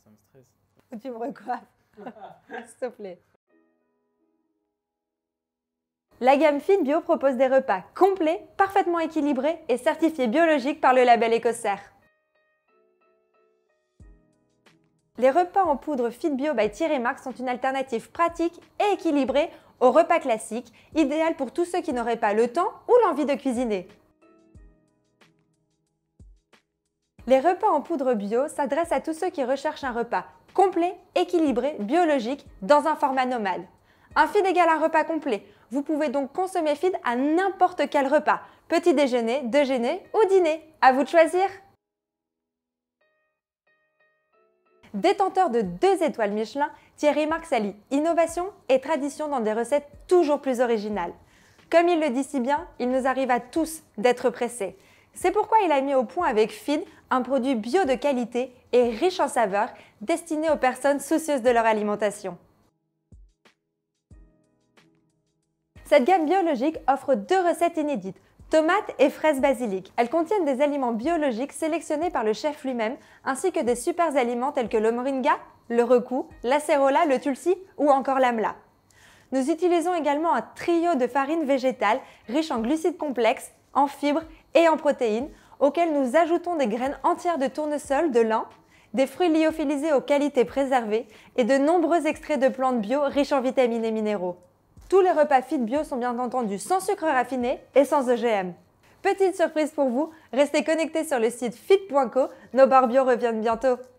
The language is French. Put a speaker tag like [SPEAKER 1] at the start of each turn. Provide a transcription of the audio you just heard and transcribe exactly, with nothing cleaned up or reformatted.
[SPEAKER 1] ça me stresse.
[SPEAKER 2] Tu me recoiffes, s'il te plaît. La gamme Fit Bio propose des repas complets, parfaitement équilibrés et certifiés biologiques par le label Écossaire. Les repas en poudre Fit Bio by Thierry Marx sont une alternative pratique et équilibrée aux repas classiques, idéal pour tous ceux qui n'auraient pas le temps ou l'envie de cuisiner. Les repas en poudre bio s'adressent à tous ceux qui recherchent un repas complet, équilibré, biologique, dans un format nomade. Un feed égale un repas complet. Vous pouvez donc consommer feed à n'importe quel repas, petit déjeuner, déjeuner ou dîner. À vous de choisir! Détenteur de deux étoiles Michelin, Thierry Marx allie innovation et tradition dans des recettes toujours plus originales. Comme il le dit si bien, il nous arrive à tous d'être pressés. C'est pourquoi il a mis au point avec Feed un produit bio de qualité et riche en saveurs destiné aux personnes soucieuses de leur alimentation. Cette gamme biologique offre deux recettes inédites, tomates et fraises basilic. Elles contiennent des aliments biologiques sélectionnés par le chef lui-même, ainsi que des super aliments tels que le moringa, le recou, l'acérola, le tulsi ou encore l'amla. Nous utilisons également un trio de farines végétales riches en glucides complexes, en fibres et en protéines, auxquelles nous ajoutons des graines entières de tournesol, de lin, des fruits lyophilisés aux qualités préservées et de nombreux extraits de plantes bio riches en vitamines et minéraux. Tous les repas Fit Bio sont bien entendu sans sucre raffiné et sans O G M. Petite surprise pour vous, restez connectés sur le site fit point co, nos barres bio reviennent bientôt.